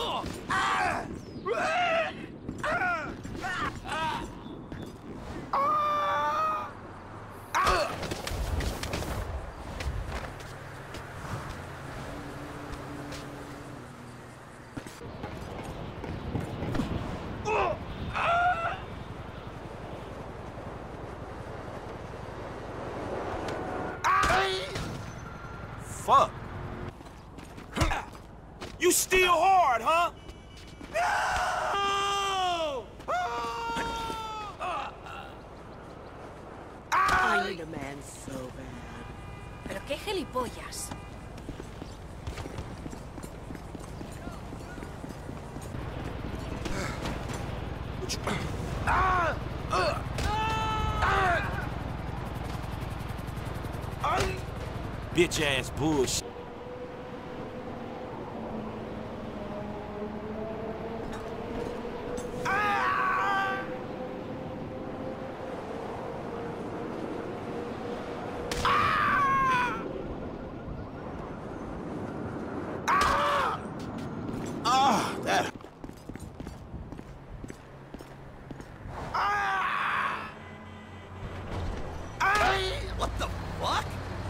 Fuck. You still hard, huh? No! I need a man so bad. Pero qué gilipollas. Bitch ass bullshit. That. What the fuck?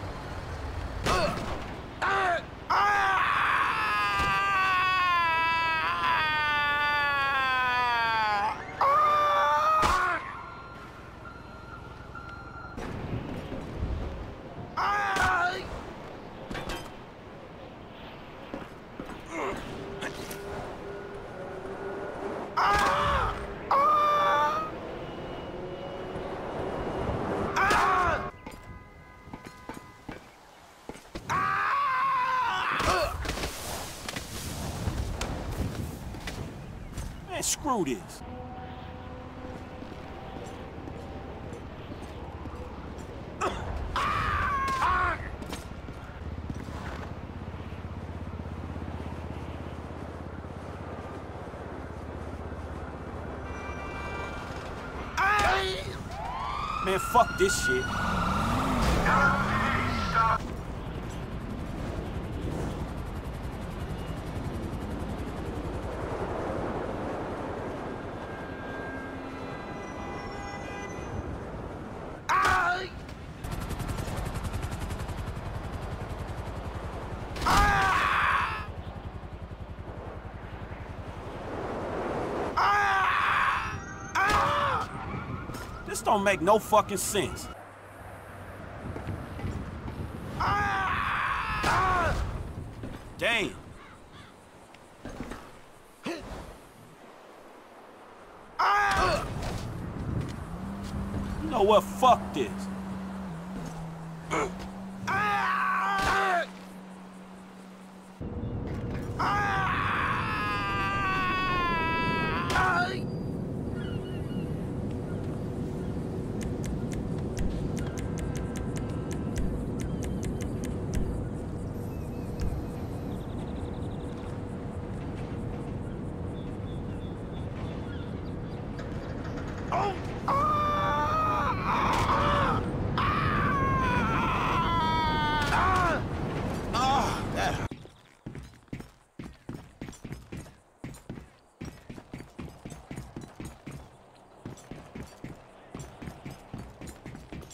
Man, screw this. Man, fuck this shit. This don't make no fucking sense. Damn. You know what? Fuck this.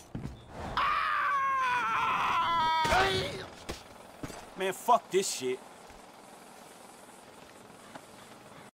Man, fuck this shit.